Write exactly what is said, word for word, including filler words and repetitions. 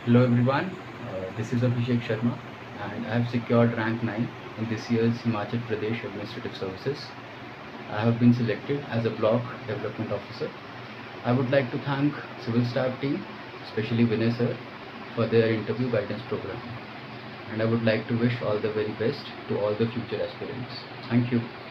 Hello everyone, uh, this is Abhishek Sharma and I have secured rank nine in this year's Himachal Pradesh Administrative Services. I have been selected as a Block Development Officer. I would like to thank Civil Staff team, especially Vinay sir, for their interview guidance program. And I would like to wish all the very best to all the future aspirants. Thank you.